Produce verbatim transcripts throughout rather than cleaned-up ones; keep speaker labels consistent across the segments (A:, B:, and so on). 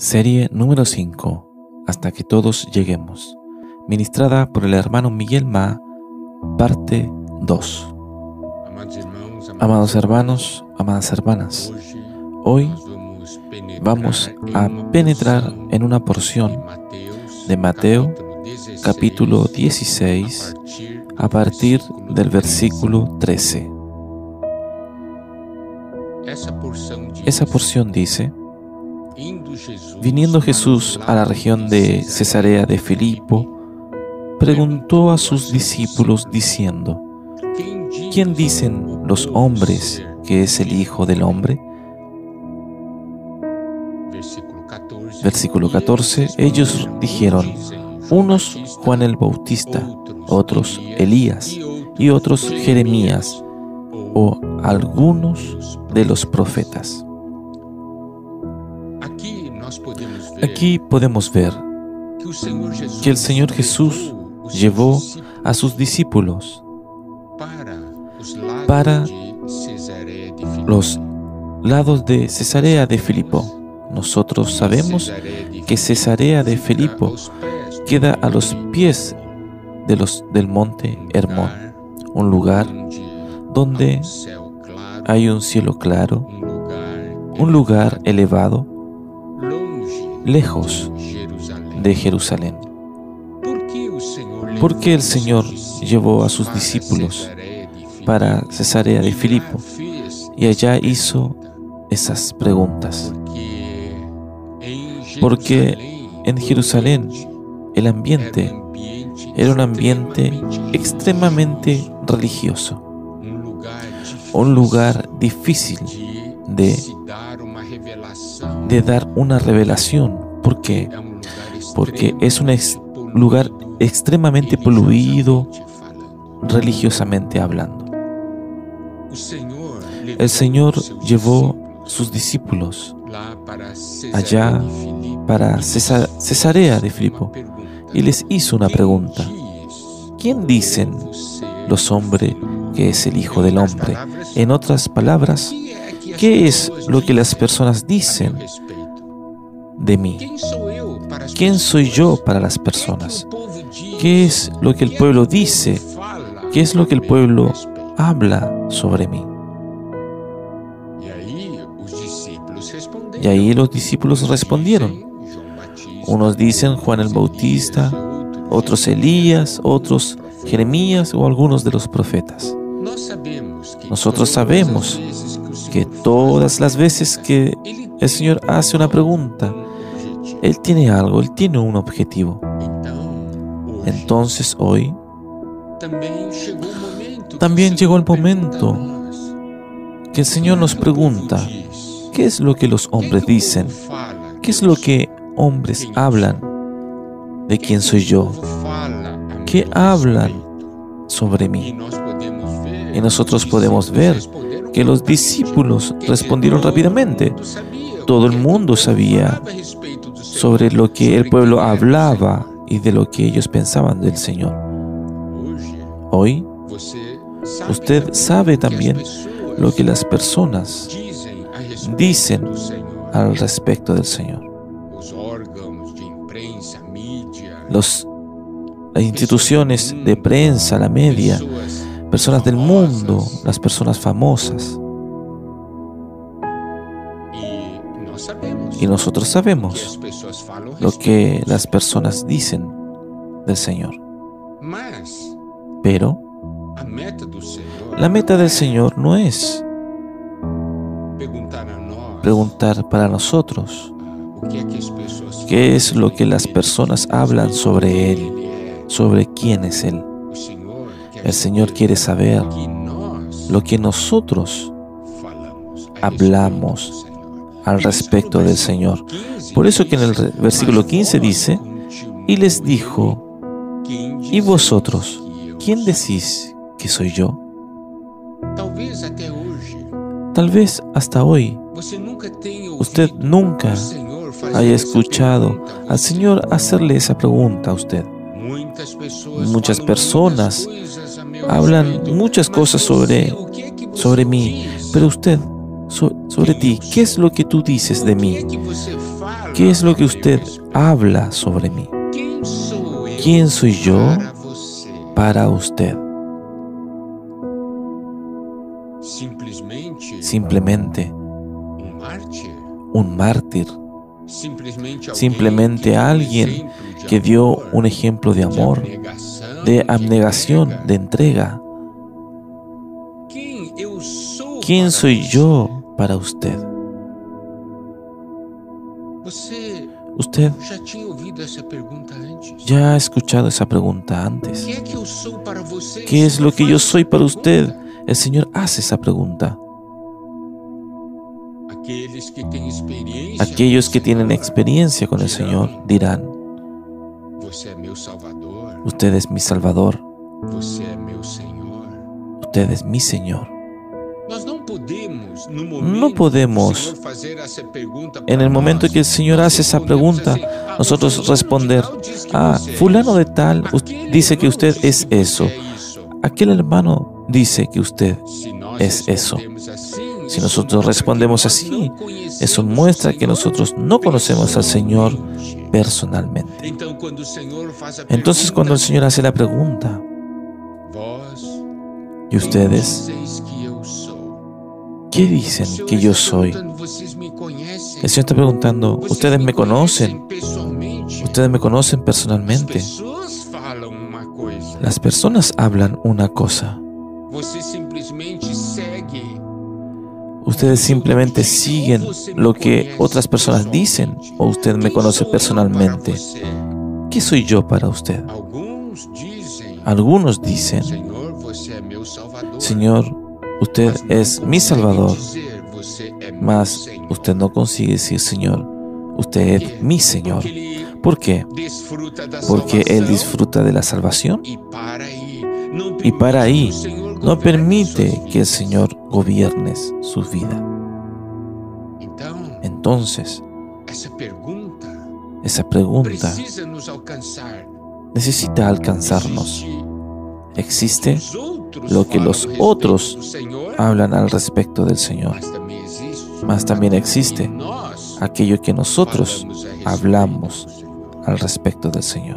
A: Serie número cinco, Hasta que todos lleguemos, ministrada por el hermano Miguel Ma, parte dos. Amados hermanos, amadas hermanas, hoy vamos a penetrar en una porción de Mateo, capítulo dieciséis, a partir del versículo trece. Esa porción dice: viniendo Jesús a la región de Cesarea de Filipo, preguntó a sus discípulos diciendo: ¿quién dicen los hombres que es el Hijo del Hombre? Versículo catorce. Ellos dijeron: unos Juan el Bautista, otros Elías y otros Jeremías o algunos de los profetas. Aquí podemos ver que el Señor Jesús llevó a sus discípulos para los lados de Cesarea de Filipo. Nosotros sabemos que Cesarea de Filipo queda a los pies de los, del monte Hermón, un lugar donde hay un cielo claro, un lugar elevado, lejos de Jerusalén. ¿Por qué el Señor llevó a sus discípulos para Cesarea de Filipo y allá hizo esas preguntas? Porque en Jerusalén el ambiente era un ambiente extremadamente religioso, un lugar difícil de, de dar una revelación. ¿Por qué? Porque es un ex, lugar extremadamente poluido religiosamente hablando. El Señor llevó sus discípulos allá para Cesar, Cesarea de Filipo y les hizo una pregunta: ¿quién dicen los hombres que es el Hijo del Hombre? En otras palabras, ¿qué es lo que las personas dicen de mí? ¿Quién soy yo para las personas? ¿Qué es lo que el pueblo dice? ¿Qué es lo que el pueblo habla sobre mí? Y ahí los discípulos respondieron. Unos dicen Juan el Bautista, otros Elías, otros Jeremías o algunos de los profetas. Nosotros sabemos que todas las veces que el Señor hace una pregunta, Él tiene algo, Él tiene un objetivo. Entonces hoy también llegó el momento que el Señor nos pregunta: ¿qué es lo que los hombres dicen? ¿Qué es lo que hombres hablan de quién soy yo? ¿Qué hablan sobre mí? Y nosotros podemos ver que los discípulos respondieron rápidamente. Todo el mundo sabía sobre lo que el pueblo hablaba y de lo que ellos pensaban del Señor. Hoy, usted sabe también lo que las personas dicen al respecto del Señor. Los, las instituciones de prensa, la media, personas del mundo, las personas famosas. Y nosotros sabemos lo que las personas dicen del Señor. Pero la meta del Señor no es preguntar para nosotros qué es lo que las personas hablan sobre Él, sobre quién es Él. El Señor quiere saber lo que nosotros hablamos al respecto del Señor. Por eso que en el versículo quince dice: y les dijo: ¿y vosotros, quién decís que soy yo? Tal vez hasta hoy usted nunca haya escuchado al Señor hacerle esa pregunta a usted. Muchas personas hablan muchas cosas sobre, sobre mí, pero usted, so, sobre ti, ¿qué es lo que tú dices de mí? ¿Qué es lo que usted habla sobre mí? ¿Quién soy yo para usted? Simplemente un mártir, simplemente alguien que dio un ejemplo de amor, de abnegación, de entrega. ¿Quién soy yo para usted? Usted ya ha escuchado esa pregunta antes. ¿Qué es lo que yo soy para usted? El Señor hace esa pregunta. Aquellos que tienen experiencia con el Señor dirán: usted es mi Salvador, usted es mi Señor. No podemos, en el momento que el Señor hace esa pregunta, nosotros responder: ah, fulano de tal dice que usted es eso. Aquel hermano dice que usted es eso. Si nosotros respondemos así, eso muestra que nosotros no conocemos al Señor personalmente. Entonces, cuando el Señor hace la pregunta, ¿y ustedes qué dicen que yo soy? El Señor está preguntando: ¿ustedes me conocen? ¿Ustedes me conocen personalmente? Las personas hablan una cosa. Ustedes simplemente siguen lo que otras personas dicen, o usted me conoce personalmente. ¿Qué soy yo para usted? Algunos dicen: Señor, usted es mi Salvador. Mas usted no consigue decir: Señor, usted es mi Señor. ¿Por qué? Porque Él disfruta de la salvación y para ahí no permite que el Señor gobierne su vida. Entonces, esa pregunta necesita alcanzarnos. ¿Existe lo que los otros hablan al respecto del Señor? Mas también existe aquello que nosotros hablamos al respecto del Señor.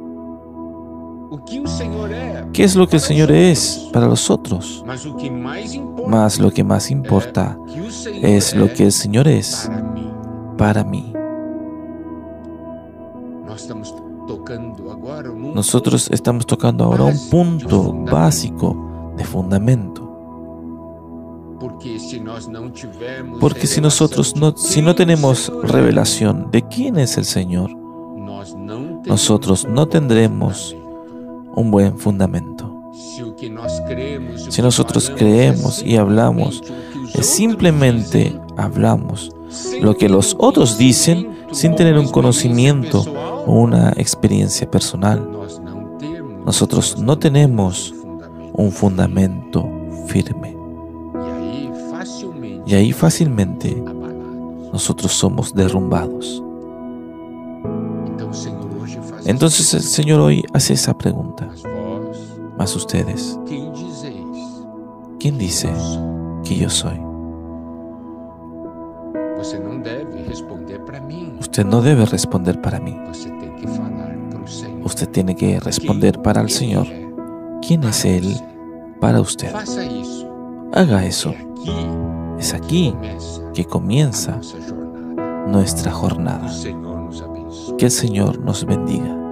A: ¿Qué es lo que el Señor es para los otros? Mas lo que más importa es lo que el Señor es para mí. Nosotros estamos tocando ahora un punto básico de fundamento. Porque si nosotros no, si no tenemos revelación de quién es el Señor, nosotros no tendremos un buen fundamento. Si nosotros creemos y hablamos, es simplemente hablamos lo que los otros dicen sin tener un conocimiento o una experiencia personal. Nosotros no tenemos un fundamento firme. Y ahí fácilmente nosotros somos derrumbados. Entonces el Señor hoy hace esa pregunta. Mas ustedes, ¿quién dice que yo soy? Usted no debe responder para mí. Usted tiene que responder para el Señor. ¿Quién es Él para usted? Haga eso. Es aquí que comienza nuestra jornada. Que el Señor nos bendiga.